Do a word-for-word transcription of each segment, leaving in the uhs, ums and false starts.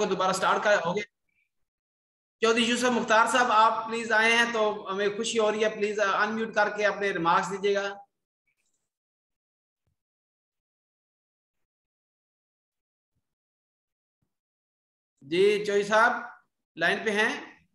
को दोबारा स्टार्ट कर हो गया। चौधरी यूसुफ मुख्तार साहब आप प्लीज आए हैं तो हमें खुशी हो रही है, प्लीज अनम्यूट करके अपने रिमार्क्स दीजिएगा। जी चौधरी साहब लाइन पे हैं?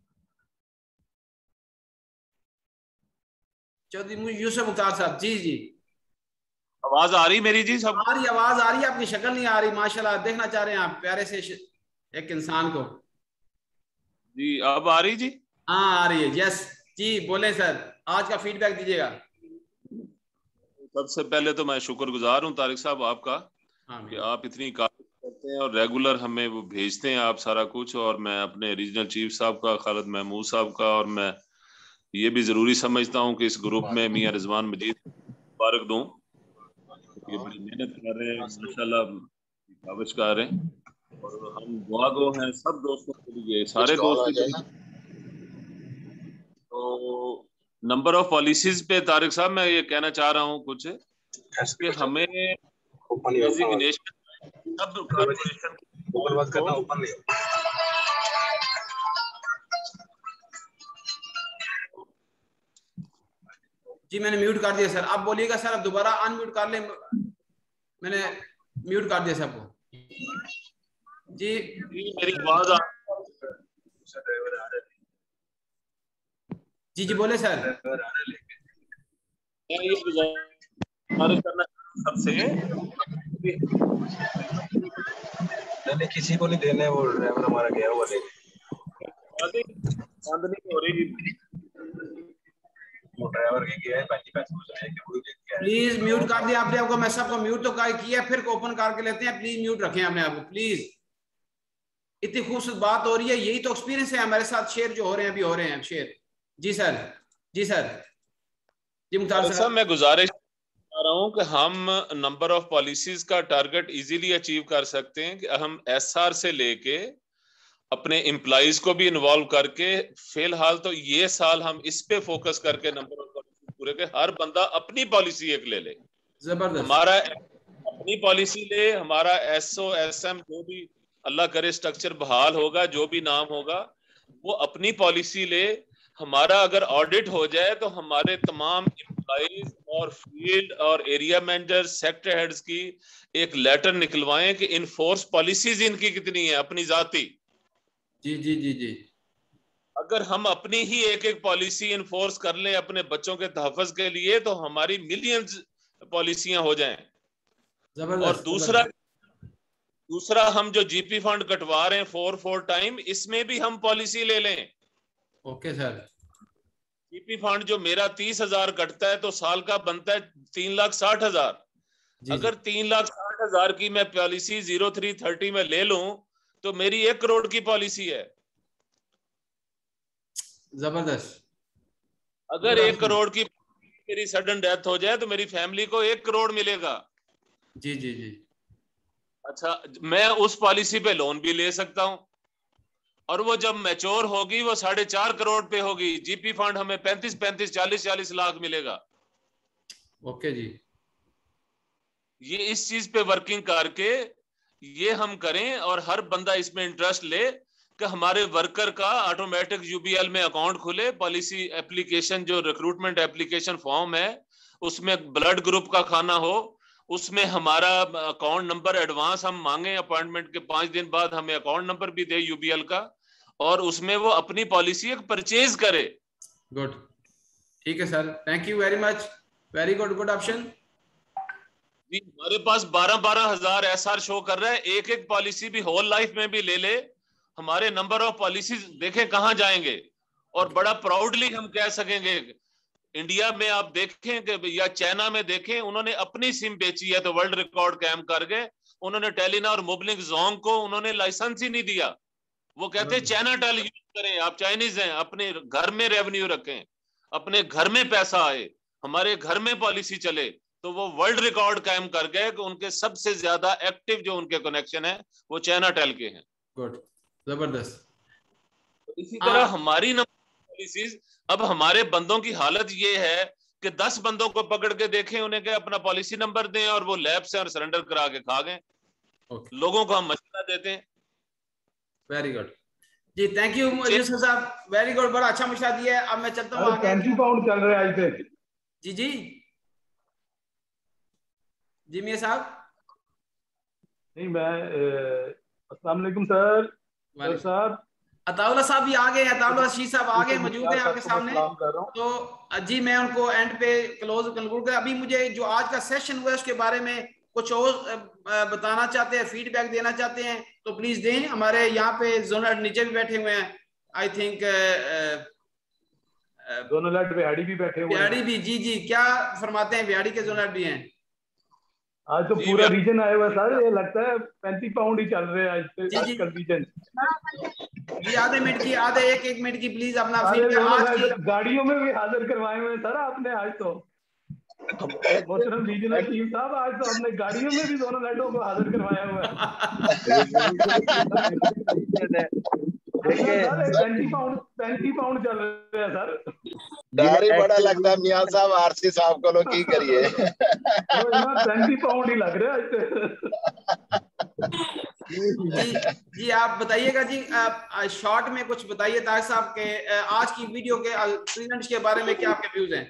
चौधरी यूसुफ मुख्तार साहब, जी जी आवाज आ रही मेरी? जी सब आ रही, आवाज आ रही है, आपकी शक्ल नहीं आ रही माशाल्लाह, देखना चाह रहे हैं आप प्यारे से एक इंसान को। जी अब आ रही जी? हाँ आ रही है, यस जी बोले सर, आज का फीडबैक दीजिएगा। सबसे पहले तो मैं शुक्रगुजार हूँ तारिक साहब आपका कि आप इतनी काफी करते हैं और रेगुलर हमें वो भेजते हैं आप सारा कुछ। और मैं अपने रीजनल चीफ साहब का, खालिद महमूद साहब का, और मैं ये भी जरूरी समझता हूँ कि इस ग्रुप में मियां रिजवान मजीद मुबारक दूं। ये बड़ी मेहनत कर रहे हैं माशाल्लाह, काबिज कर रहे हैं और हम दुआ गो हैं सब दोस्तों के लिए, सारे दोस्त। तो नंबर ऑफ पॉलिसीज पे तारिक साहब मैं ये कहना चाह रहा हूँ कुछ कि हमें डेजिग्नेशन सब कॉर्पोरेशन जी मैंने म्यूट कर दिया सर, आप बोलिएगा सर, आप दोबारा अनम्यूट कर ले, मैंने म्यूट कर दिया सबको। जी मेरी आवाज आ जी जी बोले सर। मैं ये गुजारिश करना सबसे, मैंने किसी को नहीं देने, वो ड्राइवर हमारा गया हुआ लेके बंद नहीं हो रही, वो ड्राइवर के गया है पैंती पैंतीस प्लीज म्यूट कर दिया आपने, आपको मैं सबको म्यूट तो किया, फिर ओपन करके लेते हैं, प्लीज म्यूट रखें अपने आप को प्लीज। इतनी खूबसूरत बात हो रही है, यही तो एक्सपीरियंस है हमारे साथ, शेयर जो हो रहे हैं अभी हो रहे हैं शेयर। जी सर, जी सर, जी मुख्तार साहब मैं गुजारिश कर रहा हूं कि हम नंबर ऑफ पॉलिसीज का टारगेट इजीली अचीव कर सकते हैं कि हम एसआर से लेके अपने एम्प्लॉइज को भी इन्वॉल्व करके, फिलहाल तो ये साल हम इस पे फोकस करके नंबर ऑफ पॉलिसी पूरे के हर बंदा अपनी पॉलिसी एक ले ले, जबरदस्त, हमारा अपनी पॉलिसी ले, हमारा एसओ एसएम जो भी अल्लाह करे स्ट्रक्चर बहाल होगा, जो भी नाम होगा वो अपनी पॉलिसी ले। हमारा अगर ऑडिट हो जाए तो हमारे तमाम एम्प्लॉइज और फील्ड और एरिया मैनेजर सेक्टर हेड्स की एक लेटर निकलवाएं कि इनफोर्स पॉलिसीज इनकी कितनी है अपनी जाती। जी जी जी जी अगर हम अपनी ही एक एक पॉलिसी इनफोर्स कर लें अपने बच्चों के तहफ़्फ़ुज़ के लिए तो हमारी मिलियंस पॉलिसियां हो जाएं। और दूसरा दूसरा हम जो जीपी फंड कटवा रहे हैं फोर फोर टाइम, इसमें भी हम पॉलिसी ले लें। ओके सर, जीपी फंड जो मेरा तीस हजार कटता है तो साल का बनता है तीन लाख साठ हजार। अगर तीन लाख साठ हजार की मैं पॉलिसी जीरो थ्री थर्टी में ले लूं तो मेरी एक करोड़ की पॉलिसी है। जबरदस्त। अगर एक करोड़ की मेरी सडन डेथ हो जाए तो मेरी फैमिली को एक करोड़ मिलेगा। जी जी जी अच्छा, मैं उस पॉलिसी पे लोन भी ले सकता हूं और वो जब मैच्योर होगी वो साढ़े चार करोड़ पे होगी। जीपी फंड हमें पैंतीस पैंतीस चालीस चालीस लाख मिलेगा। ओके जी, ये इस चीज पे वर्किंग करके ये हम करें और हर बंदा इसमें इंटरेस्ट ले कि हमारे वर्कर का ऑटोमेटिक यूबीएल में अकाउंट खुले। पॉलिसी एप्लीकेशन जो रिक्रूटमेंट एप्लीकेशन फॉर्म है उसमें ब्लड ग्रुप का खाना हो, उसमें हमारा अकाउंट नंबर एडवांस हम मांगे, अपॉइंटमेंट के पांच दिन बाद हमें अकाउंट नंबर भी दे यूबीएल का, और उसमें वो अपनी पॉलिसी एक परचेज करे। गुड, ठीक है sir, thank you very much, very good, good option. जी हमारे पास बारह बारह हजार एसआर शो कर रहा है, एक एक पॉलिसी भी होल लाइफ में भी ले ले, हमारे नंबर ऑफ पॉलिसीज देखें कहां जाएंगे और बड़ा प्राउडली हम कह सकेंगे। इंडिया में आप देखें कि या चाइना में देखें, उन्होंने अपनी सिम बेची है तो वर्ल्ड रिकॉर्ड कायम कर गए। उन्होंने टेलीना और मोबलिंक जोंग को उन्होंने लाइसेंस ही नहीं दिया। वो कहते हैं चाइना टेल यूज करें, आप चाइनीज हैं, अपने घर में रेवेन्यू रखें, अपने घर में पैसा आए, हमारे घर में पॉलिसी चले। तो वो वर्ल्ड रिकॉर्ड कायम कर गए कि उनके सबसे ज्यादा एक्टिव जो उनके कनेक्शन है वो चाइना टेल के हैं। गुड, जबरदस्त। इसी तरह हमारी पॉलिसीज, अब हमारे बंदों की हालत ये है कि दस बंदों को पकड़ के देखें, उन्हें क्या अपना पॉलिसी नंबर दें और वो लैब से और सरेंडर करा के खा गए। लोगों को हम मशवरा देते हैं। वेरी गुड जी, थैंक यू यूसुफ साहब, वेरी गुड, बड़ा अच्छा मशवरा दिया है। अब मैं चलता हूँ आगे। ट्वेंटी पाउंड चल रहे हैं आज से। जी जी जी मियां साहब। नहीं मैं अस्सलाम वालेकुम सर। सर साहब अताउल्लाह साहब भी आ गए, अताउल्लाह शीह साहब आ गए, मौजूद हैं आपके सामने। कर रहा हूं। तो जी मैं उनको एंड पे क्लोज कंक्लूड कर, अभी मुझे जो आज का सेशन हुआ है उसके बारे में कुछ और बताना चाहते हैं, फीडबैक देना चाहते हैं तो प्लीज दें। हमारे यहाँ पे जोनल नीचे भी बैठे हुए हैं, आई थिंक जोनल हेड बिहाड़ी भी बैठे हुए हैं। बिहाड़ी भी, जी जी क्या फरमाते हैं, बिहाड़ी के जोनल भी हैं। आज तो पूरा रीजन आया हुआ सर, ये लगता है पैंतीस पाउंड ही चल रहे हैं आज से। जी जी रीजन जी आधे मिनट की, आधे एक एक मिनट की प्लीज अपना फीडबैक। आज की गाड़ियों में भी हाजिर करवाए हुए सर आपने आज तो। मोहतरम रीजनल चीफ साहब, आज तो हमने गाड़ियों में भी दोनों लाइटों को हाजिर करवाया हुआ है। पैंतीस पाउंड पैंतीस पाउंड चल रहे हैं सर। डर ही बड़ा लगता है मियां साहब, आरसी साहब को की करिए। पैंतीस पाउंड ही लग रहा है। जी जी आप बताइएगा जी, शॉर्ट में कुछ बताइए तारिक साहब के आज की वीडियो के प्रेजेंट्स के बारे में क्या आपके व्यूज हैं।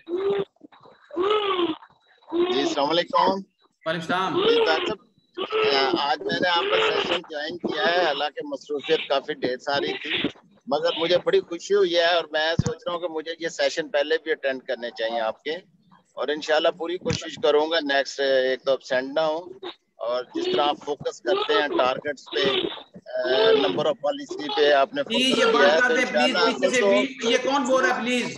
जी अस्सलाम वालेकुम। वालेकुम सलाम। आज मैंने आपका सेशन ज्वाइन किया है, हालांकि मसरूफियत काफी ढेर सारी थी, मगर मुझे बड़ी खुशी हुई है और मैं सोच रहा हूँ कि मुझे ये सेशन पहले भी अटेंड करने चाहिए आपके, और इंशाल्लाह पूरी कोशिश करूंगा नेक्स्ट एक तो एब्सेंट ना हो। और जिस तरह आप फोकस करते हैं टारगेट्स पे, नंबर ऑफ पॉलिसी पे आपने फोकस ये किया है, तो इंशाल्लाह प्लीज से ये कौन बोल रहा है प्लीज।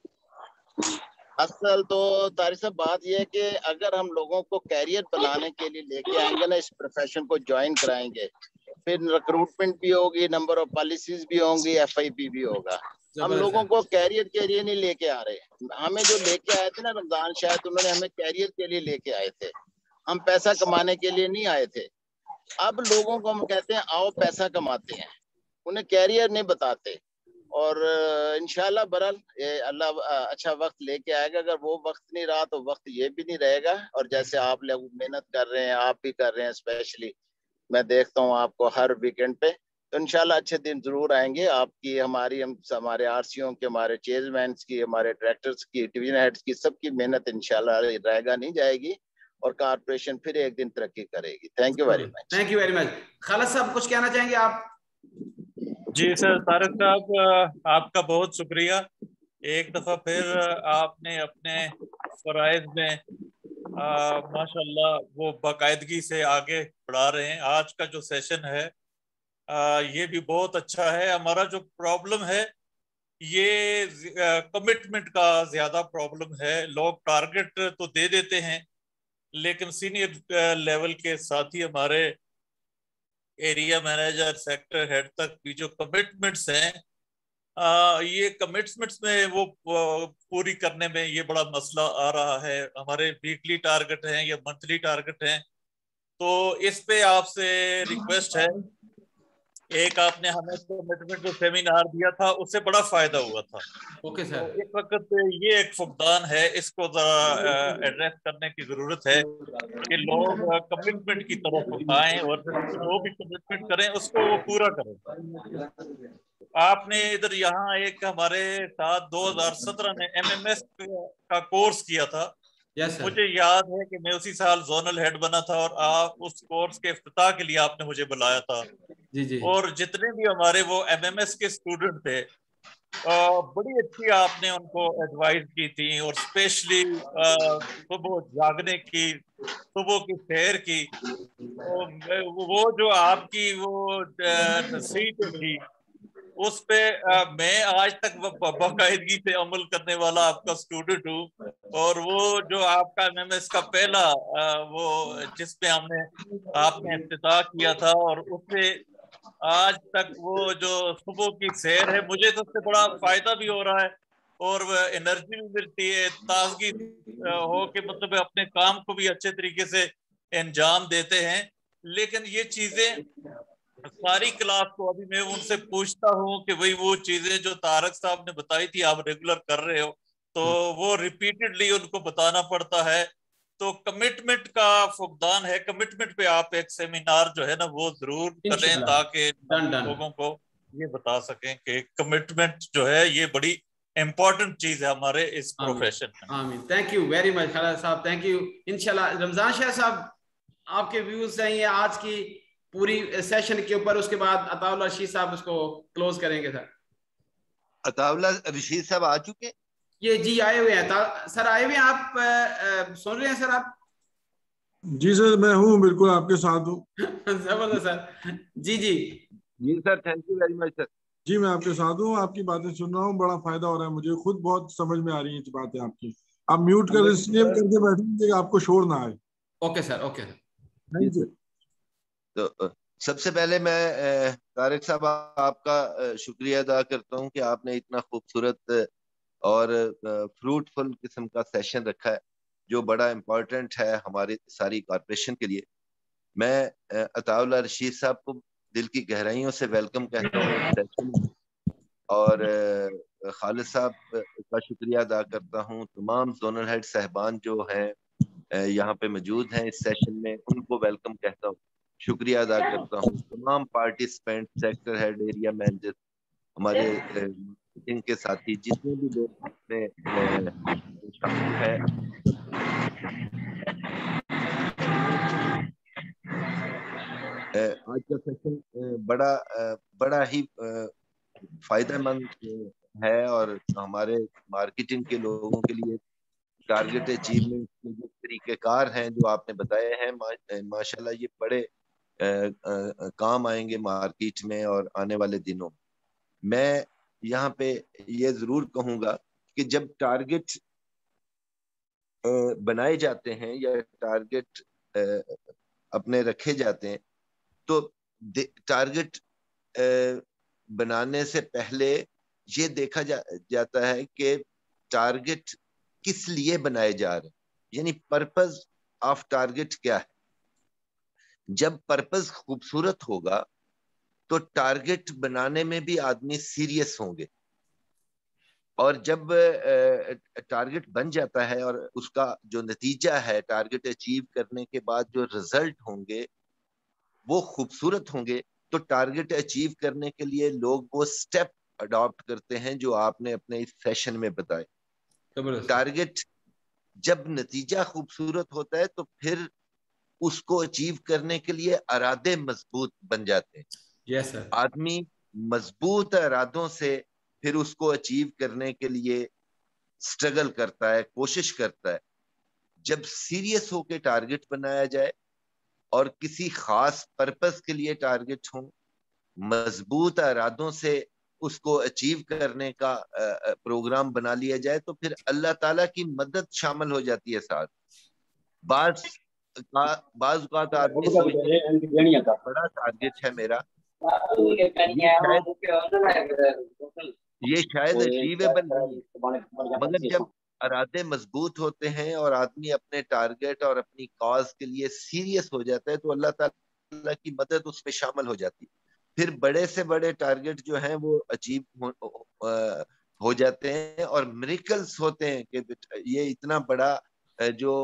असल तो तारिक साहब बात यह है कि अगर हम लोगों को कैरियर बनाने के लिए लेके आएंगे ना, इस प्रोफेशन को ज्वाइन कराएंगे, फिर रिक्रूटमेंट भी होगी, नंबर ऑफ पॉलिसीज भी होंगी, एफ आई पी भी होगा। हम लोगों को कैरियर के लिए नहीं लेके आ रहे, हमें जो लेके आए थे ना रमजान, शायद उन्होंने हमें कैरियर के लिए लेके आए थे, हम पैसा कमाने के लिए नहीं आए थे। अब लोगों को हम कहते हैं आओ पैसा कमाते हैं, उन्हें कैरियर नहीं बताते। और इंशाल्लाह बरल अल्लाह अच्छा वक्त लेके आएगा। अगर वो वक्त नहीं रहा तो वक्त ये भी नहीं रहेगा। और जैसे आप लोग मेहनत कर रहे हैं, आप भी कर रहे हैं, स्पेशली मैं देखता हूँ आपको हर वीकेंड पे, तो इंशाल्लाह अच्छे दिन जरूर आएंगे आपकी, हमारी, हम हमारे आरसीओ के, हमारे चेयरमैन की, हमारे डायरेक्टर्स की, डिवीजन हेड्स की, सबकी मेहनत इंशाल्लाह रहेगा नहीं जाएगी और कारपोरेशन फिर एक दिन तरक्की करेगी। Thank you very much. Thank you very much. Khalid साहब कुछ कहना चाहेंगे आप? जी सर, तारिक साहब आपका बहुत शुक्रिया। एक दफा फिर आपने अपने फराइज में माशाल्लाह वो बाकायदगी से आगे बढ़ा रहे हैं। आज का जो सेशन है आ, ये भी बहुत अच्छा है। हमारा जो प्रॉब्लम है ये कमिटमेंट का ज्यादा प्रॉब्लम है। लोग टारगेट तो दे देते हैं, लेकिन सीनियर लेवल के साथ ही हमारे एरिया मैनेजर, सेक्टर हेड तक की जो कमिटमेंट्स हैं, आ, ये कमिटमेंट्स में वो पूरी करने में ये बड़ा मसला आ रहा है। हमारे वीकली टारगेट हैं या मंथली टारगेट हैं, तो इस पे आपसे रिक्वेस्ट है। एक आपने हमें कमिटमेंट जो सेमिनार दिया था उससे बड़ा फायदा हुआ था। Okay sir. तो इस वक्त ये एक फुकदान है, इसको जरा एड्रेस करने की जरूरत है कि लोग कमिटमेंट की तरफ आए और जो भी कमिटमेंट करें उसको वो पूरा करें। आपने इधर यहाँ एक हमारे साथ दो हज़ार सत्रह में एमएमएस का कोर्स किया था। yes, मुझे याद है कि मैं उसी साल जोनल हेड बना था और आप उस कोर्स के इफ्तिताह के लिए आपने मुझे बुलाया था। जी जी। और जितने भी हमारे वो एमएमएस के स्टूडेंट थे, बड़ी अच्छी आपने उनको एडवाइस की थी, और स्पेशली सुबह जागने की, सुबह की सैर की, तो वो जो आपकी वो नसीहत थी उस पे आ, मैं आज तक बाकायदगी से अमल करने वाला आपका स्टूडेंट हूँ। और वो जो आपका एमएमएस का पहला आ, वो जिसपे हमने आपने इफ्तिताह किया था, और उससे आज तक वो जो सुबह की सैर है, मुझे तो उससे बड़ा फायदा भी हो रहा है और एनर्जी भी मिलती है, ताजगी हो के मतलब अपने काम को भी अच्छे तरीके से अंजाम देते हैं। लेकिन ये चीजें सारी क्लास को अभी मैं उनसे पूछता हूँ कि भाई वो चीजें जो तारक साहब ने बताई थी आप रेगुलर कर रहे हो, तो वो रिपीटेडली उनको बताना पड़ता है तो कमिटमेंट का फुकदान है। कमिटमेंट पे आप एक सेमिनार जो है ना वो जरूर करें ताकि लोगों को ये बता सकें कि कमिटमेंट जो है ये बड़ी इम्पोर्टेंट चीज है हमारे इस प्रोफेशन में। आमीन। Thank you very much Khalid साहब, थैंक यू। इंशाल्लाह रमजान शाह साहब आपके व्यूज चाहिए आज की पूरी सेशन के ऊपर, उसके बाद अताउल्लाह रशीद साहब उसको क्लोज करेंगे। सर अताउल्लाह रशीद साहब आ चुके? ये जी आए हुए हैं सर, आए हुए हैं। आप आ, आ, सुन रहे हैं सर आप? जी सर मैं हूँ, बिल्कुल आपके साथ हूँ। जबरदस्त सर। जी जी जी sir, thank you very much sir. जी मैं आपके साथ हूँ, आपकी बातें सुन रहा हूँ, बड़ा फायदा हो रहा है मुझे, खुद बहुत समझ में आ रही है बातें आपकी। आप म्यूट कर इसलिए करके बैठे आपको शोर ना आए। Okay sir, okay thank you. तो सबसे पहले मैं तारिक साहब आपका शुक्रिया अदा करता हूँ कि आपने इतना खूबसूरत और फ्रूटफुल किस्म का सेशन रखा है जो बड़ा इम्पोर्टेंट है हमारी सारी कॉर्पोरेशन के लिए। मैं अताउल्लाह रशीद साहब को दिल की गहराइयों से वेलकम कहता हूँ इस सेशन में, और खालिद साहब का शुक्रिया अदा करता हूँ। तमाम जोनल हेड साहबान जो हैं यहाँ पे मौजूद हैं इस सेशन में, उनको वेलकम कहता हूँ, शुक्रिया अदा करता हूँ। तमाम participant, sector head, area manager, हमारे मीटिंग के साथी, जितने भी लोग इसमें शामिल हैं, आज का सेशन बड़ा बड़ा ही फायदेमंद है और हमारे मार्केटिंग के लोगों के लिए टारगेट अचीवमेंट के जो तरीक़ेकार हैं जो आपने बताए हैं, मा, माशाल्लाह ये बड़े आ, आ, काम आएंगे मार्केट में और आने वाले दिनों में। मैं यहाँ पे ये जरूर कहूँगा कि जब टारगेट बनाए जाते हैं या टारगेट अपने रखे जाते हैं तो टारगेट बनाने से पहले ये देखा जा, जाता है कि टारगेट किस लिए बनाए जा रहे हैं, यानी पर्पस ऑफ टारगेट क्या है। जब पर्पस खूबसूरत होगा तो टारगेट बनाने में भी आदमी सीरियस होंगे, और जब टारगेट बन जाता है और उसका जो नतीजा है टारगेट अचीव करने के बाद जो रिजल्ट होंगे वो खूबसूरत होंगे, तो टारगेट अचीव करने के लिए लोग वो स्टेप अडॉप्ट करते हैं जो आपने अपने इस सेशन में बताए। टारगेट जब नतीजा खूबसूरत होता है तो फिर उसको अचीव करने के लिए इरादे मजबूत बन जाते हैं। yes, sir. आदमी मजबूत इरादों से फिर उसको अचीव करने के लिए स्ट्रगल करता है, कोशिश करता है। जब सीरियस होकर टारगेट बनाया जाए और किसी खास पर्पस के लिए टारगेट हो, मजबूत इरादों से उसको अचीव करने का प्रोग्राम बना लिया जाए, तो फिर अल्लाह ताला की मदद शामिल हो जाती है साथ। बाज का बाज का तो आदमी सोचता बड़ा टारगेट है मेरा, ये शायद अचीवेबल नहीं है, मगर जब इरादे मजबूत होते हैं और आदमी अपने टारगेट और अपनी कॉज के लिए सीरियस हो जाता है तो अल्लाह ताला की मदद उसमें शामिल हो जाती है। फिर बड़े से बड़े टारगेट जो हैं वो अचीव हो, हो जाते हैं और मिरेकल्स होते हैं कि ये इतना बड़ा जो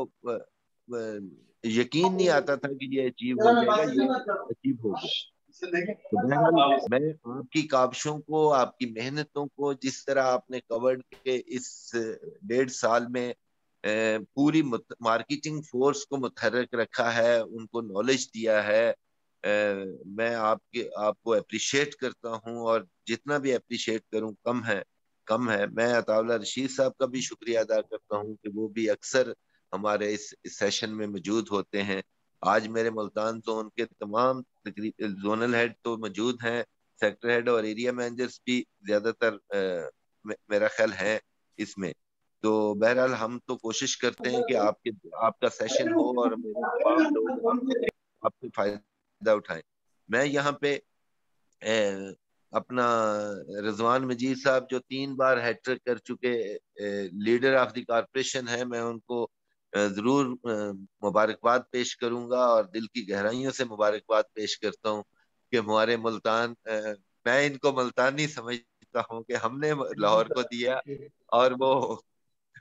यकीन नहीं आता था कि ये अचीव हो जाएगा, ये अचीव हो गया। तो बहरहाल मैं आपकी काविशों को, आपकी मेहनतों को, जिस तरह आपने कवर्ड के इस डेढ़ साल में पूरी मार्केटिंग फोर्स को मुतहर्रिक रखा है, उनको नॉलेज दिया है, मैं आपके आपको अप्रिशिएट करता हूं, और जितना भी अप्रिशिएट करूं कम है कम है। मैं अताउल्लाह रशीद साहब का भी शुक्रिया अदा करता हूं कि वो भी अक्सर हमारे इस, इस सेशन में मौजूद होते हैं। आज मेरे मुल्तान जोन के तमाम जोनल हेड तो मौजूद हैं, सेक्टर हेड और एरिया मैनेजर्स भी ज्यादातर मेरा ख्याल है इसमें। तो बहरहाल हम तो कोशिश करते हैं कि आपके आपका सेशन हो और मेरे तमाम लोग आपसे फायदा उठाएं। मैं यहाँ पे ए, अपना रिजवान मजीद साहब जो तीन बार हैट्रिक कर चुके लीडर ऑफ द कॉर्पोरेशन है, मैं उनको जरूर मुबारकबाद पेश करूंगा और दिल की गहराइयों से मुबारकबाद पेश करता हूं कि हमारे मुल्तान, मैं इनको मुल्तानी समझता हूं कि हमने लाहौर को दिया और वो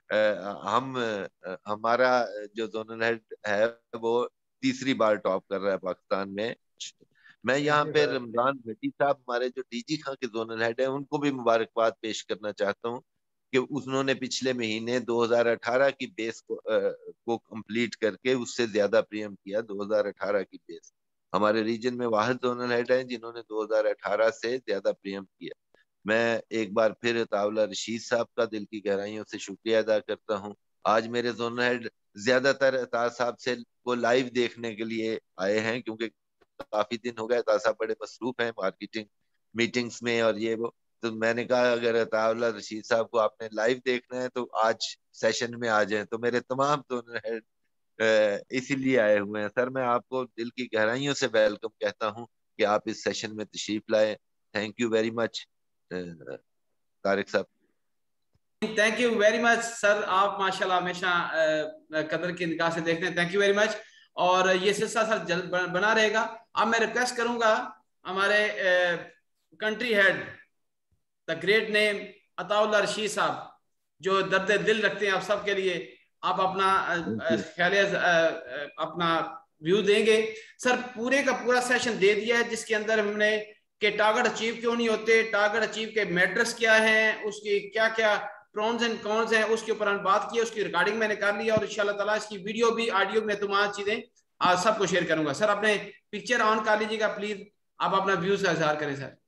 हम हमारा जो जोनल हेड है वो तीसरी बार टॉप कर रहा है पाकिस्तान में। मैं यहाँ पे रमजान भट्टी साहब हमारे जो डीजी खां के जोनल हेड है उनको भी मुबारकबाद पेश करना चाहता हूँ कि उन्होंने पिछले महीने दो हज़ार अठारह की बेस को, आ, को कंप्लीट करके उससे ज्यादा प्रीएम किया। दो हज़ार अठारह की बेस हमारे रीजन में वाहिद जोनल हेड है जिन्होंने दो हज़ार अठारह से ज्यादा प्रीएम किया। मैं एक बार फिर तावला रशीद साहब का दिल की गहराइयों से शुक्रिया अदा करता हूँ। आज मेरे जोनल हेड ज्यादातर अतार साहब से वो लाइव देखने के लिए आए हैं क्योंकि काफी दिन हो गए, अतार साहब बड़े मसरूफ हैं मार्केटिंग मीटिंग्स में और ये वो। तो मैंने कहा अगर अताउल्लाह रशीद साहब को आपने लाइव देखना है तो आज सेशन में आ जाएं। तो मेरे तमाम दोनों हेड इसीलिए आए हुए हैं। सर मैं आपको दिल की गहराइयों से वेलकम कहता हूं कि आप इस सेशन में तशरीफ लाए। Thank you very much Tariq साहब। Thank you very much sir, आप माशाल्लाह हमेशा कदर की निगाह से देखते हैं। Thank you very much. और ये सिलसिला सर जल्द बना रहेगा। अब मैं रिक्वेस्ट करूंगा हमारे country head the great name Ataullah Rashid साहब जो दर्द दिल रखते हैं आप सबके लिए, आप अपना ख्याल अपना व्यू देंगे। सर पूरे का पूरा सेशन दे दिया है जिसके अंदर हमने कि टारगेट अचीव क्यों नहीं होते, टारगेट अचीव के मैटर्स क्या हैं, उसकी क्या क्या प्रॉन्स एंड कॉन्स हैं, उसके ऊपर हमने बात की, उसकी रिकॉर्डिंग मैंने कर लिया और इंशाल्लाह ताला इसकी वीडियो भी, ऑडियो में तमाम चीजें आज सबको शेयर करूंगा। सर अपने पिक्चर ऑन कर लीजिएगा प्लीज, आप अपना व्यूज का इजहार करें सर।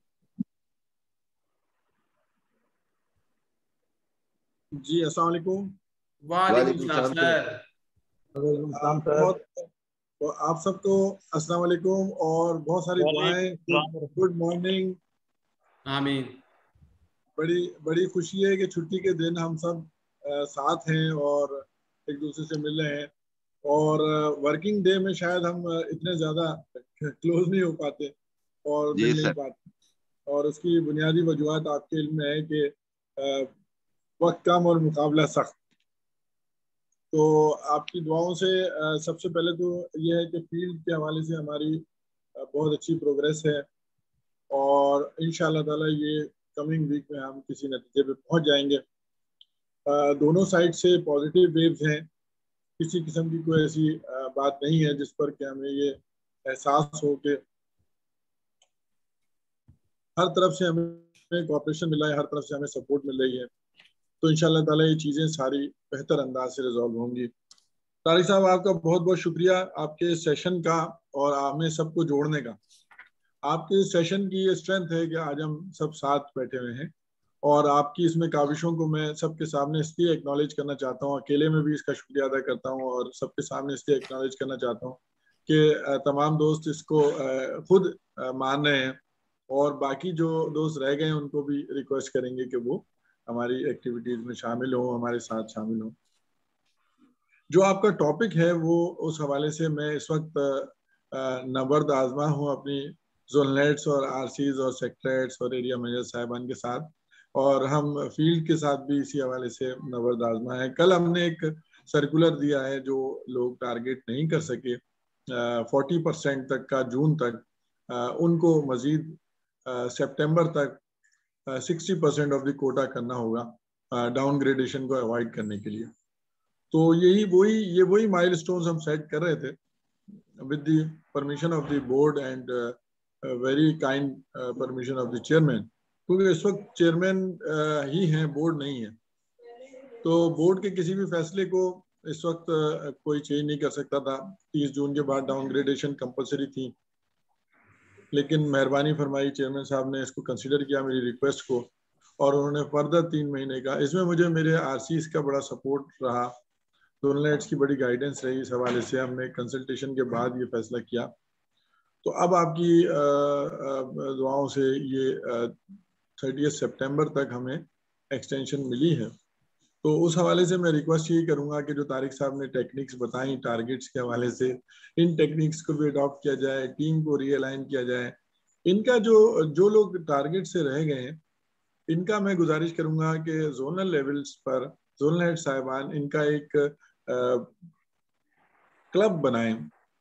जी अस्सलाम वालेकुम। वालेकुम सलाम सर। बहुत तो आप सबको अस्सलाम वालेकुम और बहुत सारी दुआएं, गुड मॉर्निंग। आमीन। बड़ी बड़ी खुशी है कि छुट्टी के दिन हम सब आ, साथ हैं और एक दूसरे से मिल रहे हैं। और वर्किंग डे में शायद हम इतने ज़्यादा क्लोज नहीं हो पाते और मिल नहीं पाते, और उसकी बुनियादी वजूहत आपके इल्म में है कि वक्त कम और मुकाबला सख्त। तो आपकी दुआओं से सबसे पहले तो ये है कि फील्ड के हवाले से हमारी बहुत अच्छी प्रोग्रेस है और इंशाल्लाह ताला ये कमिंग वीक में हम किसी नतीजे पे पहुंच जाएंगे। दोनों साइड से पॉजिटिव वेव्स हैं, किसी किस्म की कोई ऐसी बात नहीं है जिस पर कि हमें ये एहसास हो कि हर तरफ से हमें कोऑपरेशन मिला है, हर तरफ से हमें सपोर्ट मिल रही है। तो इंशाल्लाह ताला ये चीज़ें सारी बेहतर अंदाज से रिजॉल्व होंगी। तारिक साहब आपका बहुत बहुत शुक्रिया आपके सेशन का और हमें सबको जोड़ने का। आपके सेशन की ये स्ट्रेंथ है कि आज हम सब साथ बैठे हुए हैं और आपकी इसमें काविशों को मैं सबके सामने इसलिए एक्नॉलेज करना चाहता हूँ, अकेले में भी इसका शुक्रिया अदा करता हूँ और सबके सामने इसलिए एक्नॉलेज करना चाहता हूँ कि तमाम दोस्त इसको खुद मान रहे हैं और बाकी जो दोस्त रह गए हैं उनको भी रिक्वेस्ट करेंगे कि वो हमारी एक्टिविटीज में शामिल हो, हमारे साथ शामिल हो। जो आपका टॉपिक है वो उस हवाले से मैं इस वक्त नबर्द आजमा हूँ अपनी जोनलेट्स और आरसीज और सेक्रेटरीज और एरिया मैनेजर साहिबान के साथ, और हम फील्ड के साथ भी इसी हवाले से नबर्द आजमा है। कल हमने एक सर्कुलर दिया है जो लोग टारगेट नहीं कर सके फोर्टी परसेंट तक का जून तक, आ, उनको मजीद सितंबर तक sixty percent of the quota करना होगा डाउन ग्रेडेशन को अवॉइड करने के लिए। तो यही वही ये वही माइलस्टोन्स हम सेट कर रहे थे with the permission of the board and very kind permission of the chairman, क्योंकि इस वक्त चेयरमैन uh, ही हैं, बोर्ड नहीं है। तो बोर्ड के किसी भी फैसले को इस वक्त uh, कोई चेंज नहीं कर सकता था। तीस जून के बाद डाउन ग्रेडेशन कंपल्सरी थी, लेकिन मेहरबानी फरमाई चेयरमैन साहब ने इसको कंसिडर किया मेरी रिक्वेस्ट को और उन्होंने फर्दर तीन महीने का, इसमें मुझे मेरे आरसीज का बड़ा सपोर्ट रहा, जोनलेट्स की बड़ी गाइडेंस रही। इस हवाले से हमने कंसल्टेशन के बाद ये फैसला किया। तो अब आपकी दुआओं से ये थर्टी सितंबर तक हमें एक्सटेंशन मिली है। तो उस हवाले से मैं रिक्वेस्ट यही करूंगा कि जो तारिक साहब ने टेक्निक्स बताई टारगेट्स के हवाले से, इन टेक्निक्स को भी अडॉप्ट किया जाए, टीम को रीअलाइन किया जाए। इनका जो जो लोग टारगेट से रह गए हैं, इनका मैं गुजारिश करूंगा कि जोनल लेवल्स पर जोनल हेड साहिबान इनका एक क्लब बनाएं,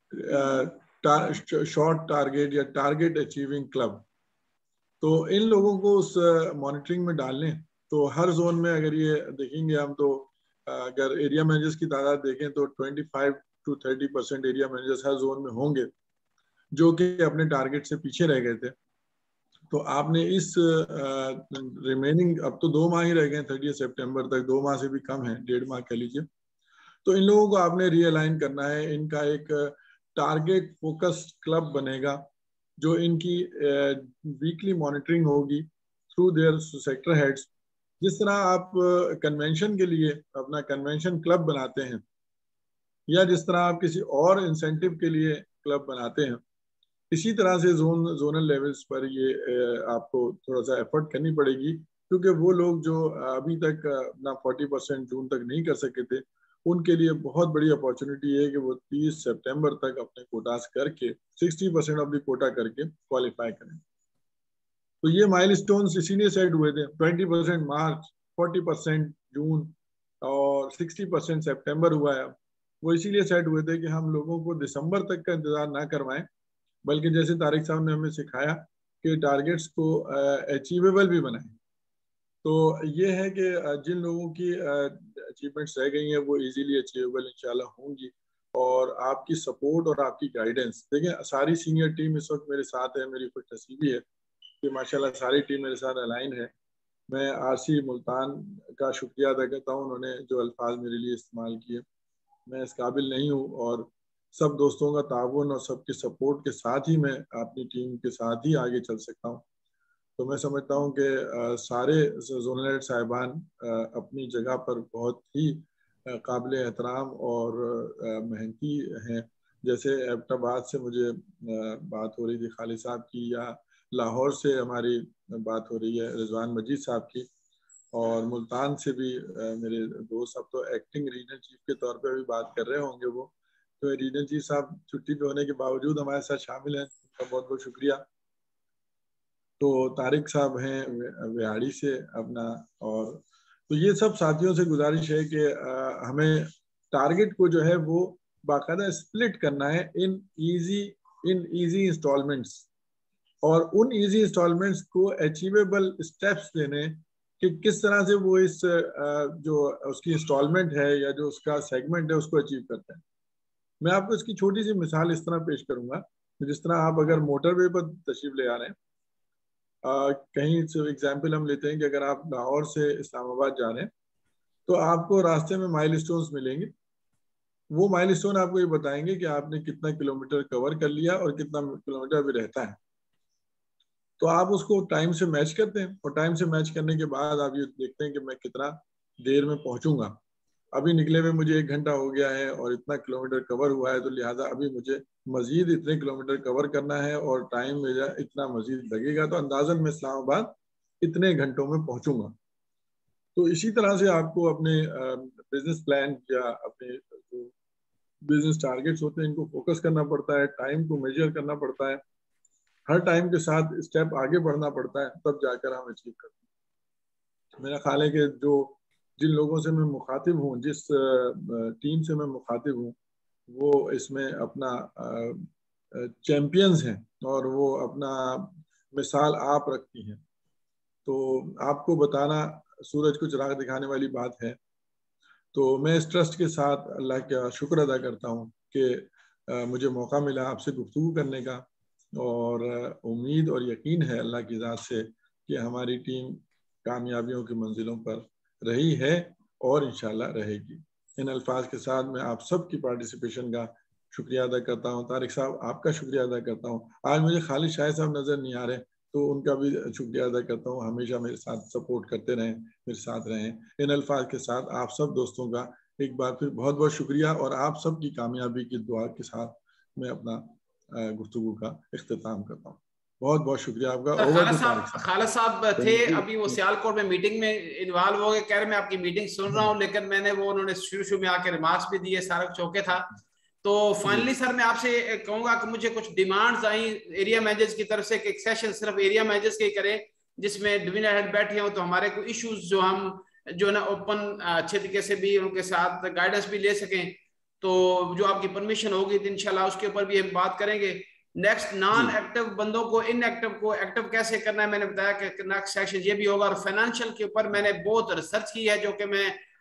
शॉर्ट टारगेट या टारगेट अचीविंग क्लब। तो इन लोगों को उस मॉनिटरिंग में डाल लें। तो हर जोन में अगर ये देखेंगे हम तो अगर एरिया मैनेजर्स की तादाद देखें तो पच्चीस टू तीस परसेंट एरिया मैनेजर्स हर जोन में होंगे जो कि अपने टारगेट से पीछे रह गए थे। तो आपने इस रिमेनिंग uh, अब तो दो माह ही रह गए, थर्टी सितंबर तक, दो माह से भी कम है, डेढ़ माह कह लीजिए। तो इन लोगों को आपने रियलाइन करना है। इनका एक टारगेट फोकस्ड क्लब बनेगा जो इनकी वीकली uh, मॉनिटरिंग होगी थ्रू देयर सेक्टर हेड्स। जिस तरह आप कन्वेंशन uh, के लिए अपना कन्वेंशन क्लब बनाते हैं या जिस तरह आप किसी और इंसेंटिव के लिए क्लब बनाते हैं, इसी तरह से जोन जोनल लेवल्स पर ये आपको थोड़ा सा एफर्ट करनी पड़ेगी, क्योंकि वो लोग जो अभी तक अपना चालीस परसेंट जून तक नहीं कर सके थे, उनके लिए बहुत बड़ी अपॉर्चुनिटी है कि वो तीस सितंबर तक अपने कोटास करके साठ परसेंट ऑफ द कोटा करके क्वालिफाई करें। तो ये माइलस्टोन्स इसीलिए सेट हुए थे, बीस परसेंट मार्च, चालीस परसेंट जून और साठ परसेंट सितंबर हुआ है। वो इसीलिए सेट हुए थे कि हम लोगों को दिसंबर तक का इंतजार ना करवाएं, बल्कि जैसे तारिक साहब ने हमें सिखाया कि टारगेट्स को अचीवेबल भी बनाएं। तो ये है कि जिन लोगों की अचीवमेंट्स रह गई हैं वो इजीली अचीवेबल इंशाल्लाह होंगी, और आपकी सपोर्ट और आपकी गाइडेंस। देखिए, सारी सीनियर टीम इस वक्त मेरे साथ है, मेरी खुश नसीबी है कि माशाल्लाह सारी टीम मेरे साथ अलाइन है। मैं आरसी मुल्तान का शुक्रिया अदा करता हूँ, उन्होंने जो अल्फाज मेरे लिए इस्तेमाल किए। मैं इस काबिल नहीं हूँ, और सब दोस्तों का ताउन और सबके सपोर्ट के साथ ही मैं अपनी टीम के साथ ही आगे चल सकता हूँ। तो मैं समझता हूँ कि सारे जोनल हेड साहिबान अपनी जगह पर बहुत ही काबिल एहतराम और मेहनती हैं। जैसे एबटाबाद से मुझे बात हो रही थी खालिद साहब की, या लाहौर से हमारी बात हो रही है रिजवान मजीद साहब की, और मुल्तान से भी मेरे दोस्त, अब तो एक्टिंग रीजनल चीफ के तौर पे भी बात कर रहे होंगे वो। तो रीजनल चीफ साहब छुट्टी पे होने के बावजूद हमारे साथ शामिल हैं, उनका बहुत बहुत शुक्रिया। तो तारिक साहब हैं विहाड़ी से अपना, और तो ये सब साथियों से गुजारिश है कि हमें टारगेट को जो है वो बाकायदा स्प्लिट करना है in easy in easy installments, और उन इजी इंस्टॉलमेंट्स को अचीवेबल स्टेप्स देने कि किस तरह से वो इस जो उसकी इंस्टॉलमेंट है या जो उसका सेगमेंट है उसको अचीव करते हैं। मैं आपको इसकी छोटी सी मिसाल इस तरह पेश करूंगा, जिस तरह आप अगर मोटरवे पर तशरीफ ले आ रहे हैं, आ, कहीं से एग्जाम्पल हम लेते हैं कि अगर आप लाहौर से इस्लामाबाद जा रहे हैं तो आपको रास्ते में माइलस्टोन्स मिलेंगे। वो माइलस्टोन आपको ये बताएंगे कि आपने कितना किलोमीटर कवर कर लिया और कितना किलोमीटर अभी रहता है। तो आप उसको टाइम से मैच करते हैं, और टाइम से मैच करने के बाद आप ये देखते हैं कि मैं कितना देर में पहुंचूंगा। अभी निकले हुए मुझे एक घंटा हो गया है और इतना किलोमीटर कवर हुआ है, तो लिहाजा अभी मुझे मजीद इतने किलोमीटर कवर करना है और टाइम मेरा इतना मजीद लगेगा, तो अंदाजन मैं इस्लामाबाद इतने घंटों में पहुंचूंगा। तो इसी तरह से आपको अपने बिजनेस प्लान या अपने जो बिजनेस टारगेट्स होते हैं इनको फोकस करना पड़ता है, टाइम को मेजर करना पड़ता है, हर टाइम के साथ स्टेप आगे बढ़ना पड़ता है, तब जाकर हम अचीव करते हैं। मेरा ख्याल है कि जो जिन लोगों से मैं मुखातिब हूँ, जिस टीम से मैं मुखातिब हूँ, वो इसमें अपना चैंपियंस हैं और वो अपना मिसाल आप रखती हैं। तो आपको बताना सूरज को चिराग दिखाने वाली बात है। तो मैं इस ट्रस्ट के साथ अल्लाह का शुक्र अदा करता हूँ कि मुझे मौका मिला आपसे गुफ्तगू करने का, और उम्मीद और यकीन है अल्लाह की ज़ात से कि हमारी टीम कामयाबियों की मंजिलों पर रही है और इंशाल्लाह रहेगी। इन अल्फाज के साथ मैं आप सब की पार्टिसिपेशन का शुक्रिया अदा करता हूँ। तारिक साहब, आपका शुक्रिया अदा करता हूँ। आज मुझे खालिद शाह साहब नज़र नहीं आ रहे, तो उनका भी शुक्रिया अदा करता हूँ। हमेशा मेरे साथ सपोर्ट करते रहें, मेरे साथ रहें। इन अल्फाज के साथ आप सब दोस्तों का एक बार फिर बहुत बहुत शुक्रिया, और आप सब की कामयाबी की दुआ के साथ मैं अपना गुफ्तगू का इख्तिताम करता हूँ। बहुत बहुत शुक्रिया आपका। खालिद साहब खालिद साहब थे अभी वो सियालकोट में मीटिंग में इन्वॉल्व हो गए, कह रहे मैं आपकी मीटिंग सुन रहा हूँ, लेकिन मैंने वो उन्होंने शुरू शुरू में आके रिमार्क्स भी दिए, सारा चौके था। तो फाइनली सर मैं आपसे कहूंगा कि मुझे कुछ डिमांड्स आई एरिया मैनेजर्स की तरफ से कि एक सेशन सिर्फ एरिया मैनेजर्स के करें, जिसमें डिवीजनल हेड बैठे हो, तो हमारे को इश्यूज जो हम जो है ना ओपन अच्छे तरीके से भी उनके साथ गाइडेंस भी ले सकें। तो जो आपकी परमिशन होगी तो इंशाल्लाह उसके ऊपर भी हम बात करेंगे। नेक्स्ट नॉन एक्टिव बंदों को इनएक्टिव को एक्टिव कैसे करना है, मैंने बताया कि नेक्स्ट सेक्शन ये भी होगा। और फाइनेंशियल के ऊपर मैंने बहुत रिसर्च की है, जो कि मैं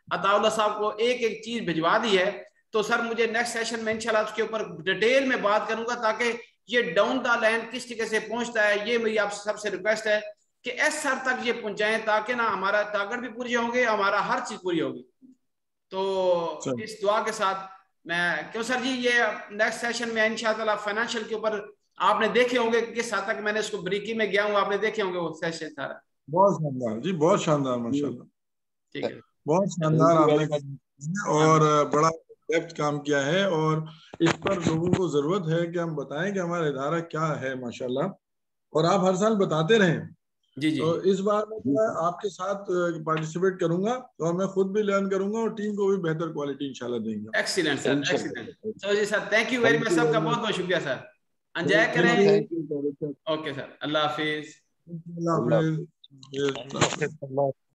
अताउल्लाह साहब को एक एक चीज भिजवा दी है। तो सर मुझे नेक्स्ट सेशन में इंशाल्लाह उसके ऊपर डिटेल में बात करूंगा, ताकि ये डाउन द लाइन किस तरीके से पहुंचता है, ये मेरी आप सबसे रिक्वेस्ट है कि एस सर तक ये पहुंचाएं, ताकि ना हमारा टारगेट भी पूरे होंगे, हमारा हर चीज पूरी होगी। तो इस दुआ के साथ मैं, क्यों सर जी ये नेक्स्ट सेशन में इंशाल्लाह फाइनेंशियल के ऊपर आपने देखे होंगे किस हद तक मैंने उसको ब्रीकी में गया हूँ, आपने देखे होंगे वो सेशन सारा। बहुत शानदार जी, बहुत शानदार माशाल्लाह, ठीक है, बहुत शानदार आपने और बड़ा डेप्थ काम किया है। और इस पर लोगों को जरूरत है कि हम बताएं कि हमारा इदारा क्या है माशाल्लाह, और आप हर साल बताते रहें। जी जी। तो इस बार मैं आपके साथ पार्टिसिपेट करूंगा और मैं खुद भी लर्न करूंगा और टीम को भी बेहतर क्वालिटी इंशाल्लाह देंगे। Excellent sir, excellent. तो जी sir thank you very much, सबका बहुत बहुत शुक्रिया सर, एंजॉय करें। ओके सर, अल्लाह हाफिज। अल्लाह हाफिज।